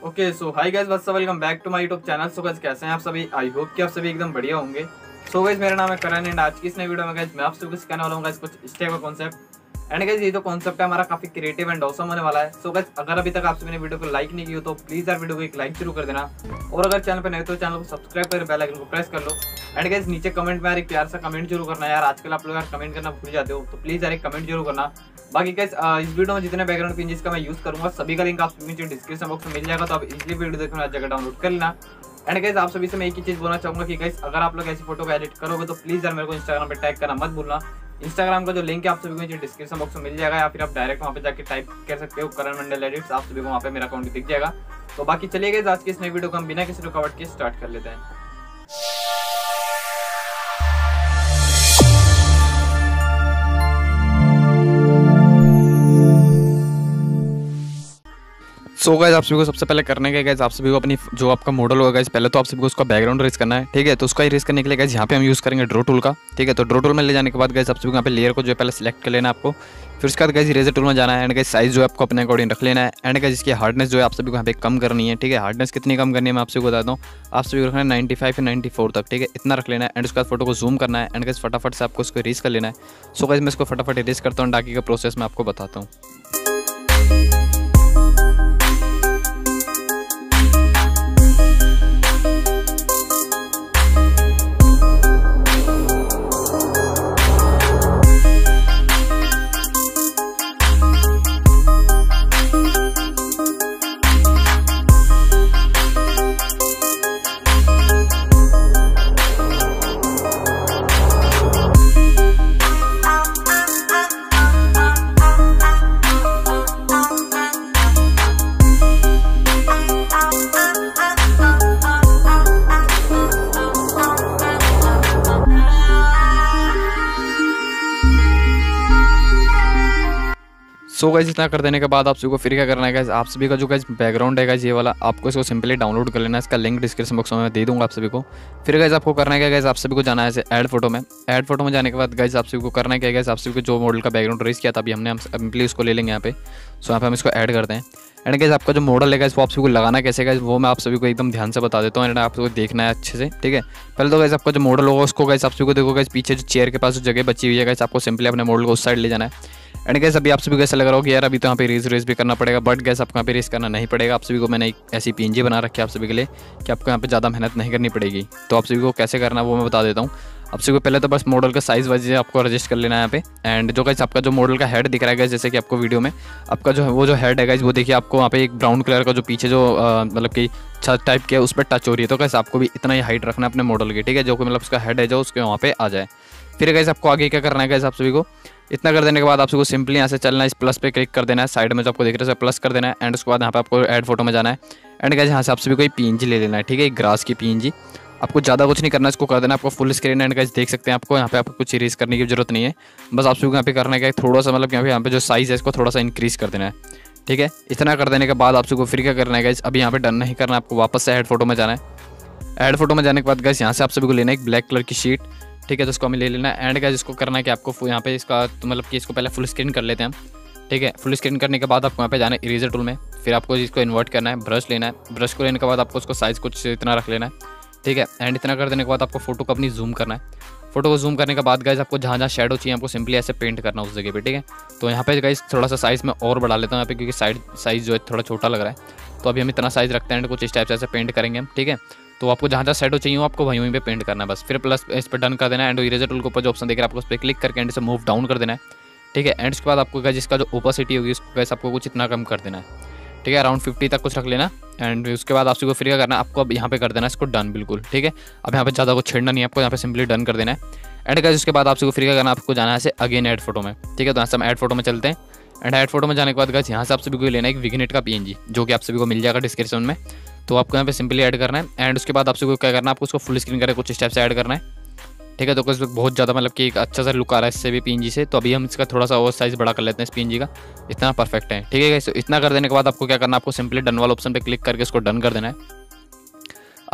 Okay so hi guys, what's up, welcome back to my YouTube channel. So guys कैसे हैं आप सभी? I hope कि आप सभी एकदम बढ़िया होंगे। सो गाइस मेरा नाम है करण एंड आज की इस नई वीडियो में गाइस मैं आप सबको सिखाने वाला हूं गाइस कुछ इस टाइप का कॉन्सेप्ट। एंड गाइस ये जो कॉन्सेप्ट है हमारा काफी क्रिएटिव एंड ऑसम होने वाला है। सो गाइस अगर अभी तक आप सभी ने वीडियो को लाइक नहीं किया तो प्लीज यार वीडियो को एक लाइक जरूर कर देना, और अगर चैनल पर नए तो चैनल को सब्सक्राइब कर बेल आइकन को प्रेस कर लो। एंड गाइस नीचे कमेंट में यार एक प्यार सा कमेंट जरूर करना यार, आजकल आप लोग यार कमेंट करना भूल जाते हो, तो प्लीज यार एक कमेंट जरूर करना। बाकी गाइस इस वीडियो में जितने बैकग्राउंड पिन जिसका मैं यूज करूंगा सभी का लिंक आप सभी नीचे डिस्क्रिप्शन बॉक्स में मिल जाएगा, तो आप इजीली वीडियो देखने वाली जगह डाउनलोड कर लेना। एंड गाइस आप सभी से मैं एक ही चीज बोलना चाहूंगा कि गाइस अगर आप लोग ऐसी फोटो को एडिट करोगे तो प्लीज यार मेरे को इंस्टाग्राम पे टैग करना मत भूलना। इंस्टाग्राम का जो लिंक है आप सभी को नीचे डिस्क्रिप्शन बॉक्स में मिल जाएगा, या फिर आप डायरेक्ट वहां पे जाके टाइप कर सकते हो करण मंडल एडिट्स, आप सभी को वहां पे मेरा अकाउंट दिख जाएगा। तो बाकी चलिए गाइस आज की इस नई वीडियो को हम बिना किसी रुकावट के स्टार्ट कर लेते हैं। सो गाइस आप सभी को सबसे पहले करने का गाइस आप सभी को अपनी जो आपका मॉडल होगा गाइस पहले तो आप सभी को उसका बैकग्राउंड इरेज करना है। ठीक है, तो उसका इरेज करने के लिए गाइस यहाँ पे हम यूज़ करेंगे ड्रॉ टूल का। ठीक है, तो ड्रॉ टूल में ले जाने के बाद गाइस आप सभी को यहाँ पे लेयर को जो है पहले सिलेक्ट कर लेना है आपको। फिर उसके बाद गाइस इरेजर टूल में जाना है एंड गाइस साइज जो है आपको अपने अकॉर्डिंग रख लेना है। एंड गाइस इसकी हार्डनेस जो है आप सभी को यहाँ पे कम करनी है। ठीक है, हार्डनेस कितनी कम करनी है मैं आप सभी को बताता हूँ। आप सभी को रखना है 95 या 94 तक। ठीक है, इतना रख लेना है। एंड उसके बाद फोटो को जूम करना है एंड गाइस फटाफट से आपको इसको इरेज कर लेना है। सो गाइस मैं इसको फटाफट इरेज करता हूँ, बाकी का प्रोसेस मैं आपको बताता हूँ। सो गाइस इतना कर देने के बाद आप सभी को फिर क्या करना है गाइस, आप सभी का जो गाइस बैकग्राउंड है गाइस ये वाला आपको इसको सिंपली डाउनलोड कर लेना है। इसका लिंक डिस्क्रिप्शन बॉक्स में मैं दे दूंगा आप सभी को। फिर गाइस आपको करना है गाइस आप सभी को जाना है ऐसे ऐड फोटो में। ऐड फोटो में जाने के बाद गाइस आप सभी को करना है क्या गाइस, आप सभी को जो मॉडल का बैकग्राउंड रेज किया था अभी हमने सिंपली उसको ले लेंगे यहाँ पे। सो यहाँ पे हम इसको ऐड करते हैं। एंड गाइस आपका जो मॉडल है गाइस वो आप सभी को लगाना कैसे गाइस वो मैं आप सभी को एकदम ध्यान से बता देता हूँ। एंड आप सभी को देखना है अच्छे से। ठीक है, पहले तो गाइस आपका जो मॉडल होगा उसको गाइस आप सभी को देखो गाइस पीछे जो चेयर के पास जो जगह बची हुई है गाइस आपको सिंपली अपने मॉडल को उस साइड ले जाना है। एंड गैस अभी आप सभी को ऐसा लग रहा हो कि यार अभी तो यहाँ पे रेज भी करना पड़ेगा, बट गैस आपको यहाँ पे रेज करना नहीं पड़ेगा। आप सभी को मैंने एक ऐसी पीएनजी बना रखी है आप सभी के लिए कि आपको यहाँ पे ज़्यादा मेहनत नहीं करनी पड़ेगी। तो आप सभी को कैसे करना है वो मैं बता देता हूँ। आप सभी को पहले तो बस मॉडल का साइज़ वाइज आपको एडजस्ट कर लेना है यहाँ पे। एंड जो गाइस आपका जो मॉडल का हेड दिख रहा है गाइस, जैसे कि आपको वीडियो में आपका जो वो जो हेड है गाइस वो देखिए आपको वहाँ पे एक ब्राउन कलर का जो पीछे जो मतलब कि छत टाइप के उस पर टच हो रही है। तो गाइस आपको भी इतना ही हाइट रखना है अपने मॉडल की। ठीक है, जो कि मतलब उसका हेड है जो उसके वहाँ पे आ जाए। फिर गाइस आपको आगे क्या करना है गाइस, आप सभी को इतना कर देने के बाद आप सभी को सिंपली यहाँ से चलना है, इस प्लस पे क्लिक कर देना है, साइड में जो आपको दिख रहा है प्लस कर देना है। एंड उसके बाद यहाँ पे आपको ऐड फोटो में जाना है। एंड गाइस यहाँ से आप सभी को एक पीएनजी ले लेना है। ठीक है, एक ग्रास की पीएनजी, आपको ज़्यादा कुछ नहीं करना है, इसको कर देना है आपको फुल स्क्रीन। एंड गाइस देख सकते हैं आपको यहाँ पे आपको कुछ इरेज करने की जरूरत नहीं है, बस आप सभी को यहाँ पे करना है थोड़ा सा मतलब यहाँ पे जो साइज़ है इसको थोड़ा सा इंक्रीज़ कर देना है। ठीक है, इतना कर देने के बाद आप सभी को फिर क्या करना है गाइस, अभी यहाँ पे डन नहीं करना, आपको वापस से ऐड फोटो में जाना है। ऐड फोटो में जाने के बाद गाइस यहाँ से आप सभी को लेना है एक ब्लैक कलर की शीट। ठीक है, तो इसको हमें ले लेना है। एंड गाइस इसको करना है कि आपको यहाँ पे इसका तो मतलब कि इसको पहले फुल स्क्रीन कर लेते हैं हम। ठीक है, फुल स्क्रीन करने के बाद आपको यहाँ पे जाना है इरेजर टूल में। फिर आपको इसको इन्वर्ट करना है, ब्रश लेना है, ब्रश को लेने के बाद आपको उसको साइज़ कुछ इतना रख लेना है। ठीक है, एंड इतना कर देने के बाद आपको फोटो को अपनी जूम करना है। फोटो को जूम करने के बाद गाइस आपको जहाँ जहाँ शेडो चाहिए आपको सिंपली ऐसे पेंट करना उस जगह पे। ठीक है, तो यहाँ पे गाइस थोड़ा सा साइज़ मैं और बढ़ा लेता हूँ यहाँ पे, क्योंकि साइज़ जो है थोड़ा छोटा लग रहा है। तो अभी हम इतना साइज़ रखते हैं एंड कुछ इस टाइप से ऐसे पेंट करेंगे हम। ठीक है, तो आपको जहाँ जहाँ शेडो चाहिए आपको वहीं पे पेंट करना है बस। फिर प्लस इस पर डन कर देना है। एंड इरेजर टूल के ऊपर जो ऑप्शन देख रहा है आपको उस पर क्लिक करके एंड से मूव डाउन कर देना है। ठीक है, एंड उसके बाद आपको गाइस इसका जो ओपेसिटी होगी उसको गाइस आपको कुछ इतना कम कर देना है। ठीक है, अराउंड 50 तक कुछ रख लेना। एंड उसके बाद आप सभी को फिर क्या करना है, आपको अब यहाँ पे कर देना है इसको डन बिल्कुल। ठीक है, अब यहाँ पे ज़्यादा कुछ छेड़ना नहीं है, आपको यहाँ पे सिंपली डन कर देना है। एंड गाइस उसके बाद आप सभी को फिर क्या करना है, आपको जाना है ऐसे अगेन ऐड फोटो में। ठीक है, तो यहाँ से हम ऐड फोटो में चलते हैं। एंड ऐड फोटो में जाने के बाद गाइस यहाँ से आप सभी को लेना है एक विग्नेट का पीएनजी, जो कि आप सभी को मिल जाएगा डिस्क्रिप्शन में। तो आपको यहाँ पे सिंपली ऐड करना है। एंड उसके बाद आप सभी को क्या करना है, आपको उसको फुल स्क्रीन करके कुछ स्टेप से ऐड करना है। ठीक है, तो कुछ बहुत ज़्यादा मतलब कि एक अच्छा सा लुक आ रहा है इससे भी पीएनजी से। तो अभी हम इसका थोड़ा सा और साइज़ बड़ा कर लेते हैं इस पीएनजी का, इतना परफेक्ट है। ठीक है गाइस, तो इतना कर देने के बाद आपको क्या करना है, आपको सिंपली डन वाला ऑप्शन पे क्लिक करके इसको डन कर देना है।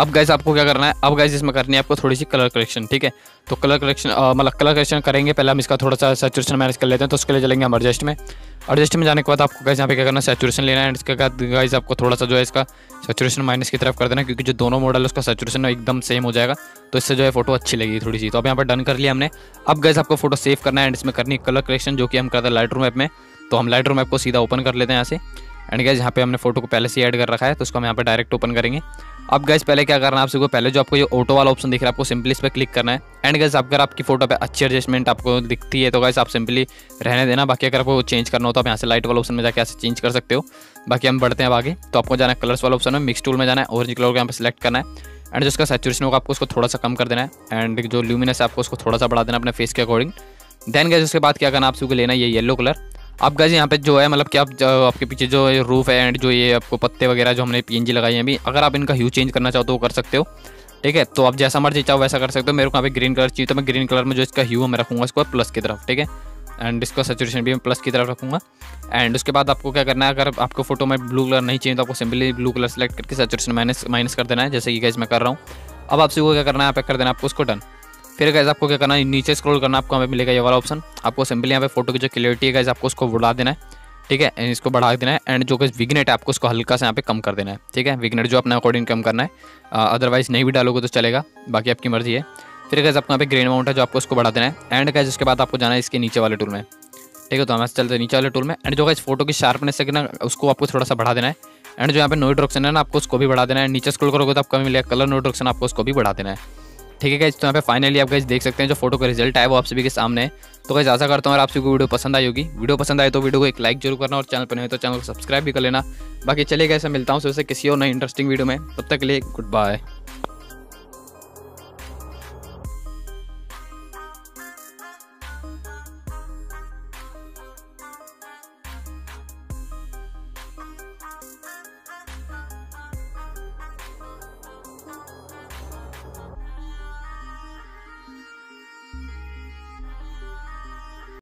अब गाइस आपको क्या करना है, अब गाइस इसमें करनी है आपको थोड़ी सी कलर करेक्शन, ठीक है। तो कलर करेक्शन मतलब कलर करेक्शन करेंगे, पहले हम इसका थोड़ा सा सैचुरेशन मैनेज कर लेते हैं। तो उसके लिए चलेंगे हम एडजस्ट में। एडजस्ट में जाने के बाद आपको गाइस यहाँ पे क्या करना है, सैचुरेशन लेना है। एंड इसके बाद गाइस आपको थोड़ा सा जो है इसका सैचुरेशन माइनस की तरफ कर देना, क्योंकि जो दोनों मॉडल है उसका सैचुरेशन एकदम सेम हो जाएगा, तो इससे जो है फोटो अच्छी लगेगी थोड़ी सी। तो अब यहाँ पर डन कर लिया हमने। अब गाइस आपको फोटो सेव करना है एंड इसमें करनी है कलर करेक्शन, जो कि हम करते हैं लाइटरूम ऐप में। तो हम लाइटरूम ऐप को सीधा ओपन कर लेते हैं यहाँ से। एंड गाइस यहाँ पे हमने फोटो को पहले से ऐड कर रखा है, तो उसको हम यहाँ पे डायरेक्ट ओपन करेंगे। अब गाइस पहले क्या करना है आपसे, पहले जो आपको ये ऑटो वाला ऑप्शन दिख रहा है, आपको सिंपली इस पर क्लिक करना है। एंड गाइस अगर आपकी फोटो पे अच्छी एडजस्टमेंट आपको दिखती है तो गाइस आप सिंपली रहने देना। बाकी अगर आपको चेंज करना हो तो आप यहाँ से लाइट वाला ऑप्शन में जाकर ऐसे चेंज कर सकते हो। बाकी हम बढ़ते हैं आगे। तो आपको जाना है कलर्स वाला ऑप्शन में, मिक्स टूल में जाना है, ऑरेंज कलर को यहाँ पे सिलेक्ट करना है। एंड जिसका सैचुरेशन होगा आपको उसको थोड़ा सा कम कर देना है। एंड जो ल्यूमिनस है आपको उसको थोड़ा सा बढ़ा देना अपने फेस के अकॉर्डिंग। देन गाइस उसके बाद क्या करना है, आपको लेना है ये येलो कलर। अब गाइस यहाँ पे जो है मतलब कि आप आपके पीछे जो रूफ है एंड जो ये आपको पत्ते वगैरह जो हमने पीएनजी लगाई हैं अभी, अगर आप इनका ह्यू चेंज करना चाहो तो वो कर सकते हो, ठीक है। तो आप जैसा मर्जी चाहो वैसा कर सकते हो। मेरे को यहाँ पे ग्रीन कलर चाहिए, तो मैं ग्रीन कलर में जो इसका ह्यू मैं रखूँगा इसको प्लस की तरफ, ठीक है। एंड इसका सैचुरेशन भी मैं प्लस की तरफ रखूँगा। एंड उसके बाद आपको क्या करना है, अगर आपको फोटो में ब्लू कलर नहीं चाहिए तो आपको सिंपली ब्लू कलर सेलेक्ट करके सैचुरेशन माइनस कर देना है, जैसे कि गाइस मैं कर रहा हूँ। अब आपसे वो क्या करना है, यहाँ पे कर देना आपको उसको डन। फिर गाइस आपको क्या करना है, नीचे स्क्रॉल करना, आपको यहाँ पे मिलेगा ये वाला ऑप्शन। आपको सिंपली यहाँ पे फोटो की जो क्लियरिटी है गाइस आपको उसको बढ़ा देना है, ठीक है। इसको बढ़ा देना है। एंड जो गाइस विग्नेट है आपको उसको हल्का सा यहाँ पे कम कर देना है, ठीक है। विग्नेट जो अपने अकॉर्डिंग कम करना है, अदरवाइज नहीं भी डालोगे तो चलेगा, बाकी आपकी मर्जी है। फिर गाइस आपको यहाँ पे ग्रेन अमाउंट है जो आपको उसको बढ़ा देना है। एंड गाइस उसके बाद आपको जाना है इसके नीचे वाले टूल में, ठीक है। तो हम चलते हैं नीचे वाले टूल में। एंड जो गाइस फोटो की शार्पनेस है ना उसको आपको थोड़ा सा बढ़ा देना है। एंड जो यहाँ पे नो डिरेक्शन है ना आपको उसको भी बढ़ा देना है। नीचे स्क्रॉल करोगे तो आपको मिलेगा कलर नो डिरेक्शन, आपको उसको भी बढ़ा देना है, ठीक है गाइस। तो यहाँ पे फाइनली आप गाइस देख सकते हैं जो फोटो का रिजल्ट है वो आप सभी के सामने है। तो गाइस आशा करता हूँ अगर आप सभी को वीडियो पसंद आई होगी। वीडियो पसंद आए तो वीडियो को एक लाइक जरूर करना और चैनल पर नहीं हो तो चैनल को सब्सक्राइब भी कर लेना। बाकी चलिए गाइस मिलता हूँ फिर से किसी और नई इंटरेस्टिंग वीडियो में, तब तक के लिए गुड बाय।